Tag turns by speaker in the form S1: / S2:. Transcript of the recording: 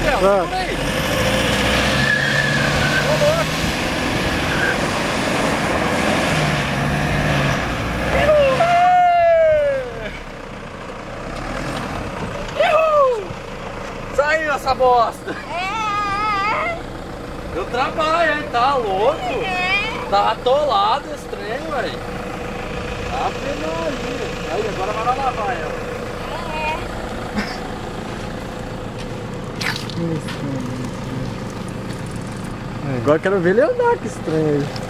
S1: Marcelo, por aí. Saiu essa bosta! Eu trabalho, hein? Tá louco? Tá atolado esse trem, velho. Tá penaria. Aí, agora vai lá lavar ela.
S2: Agora eu quero ver ele andar com esse trem aí.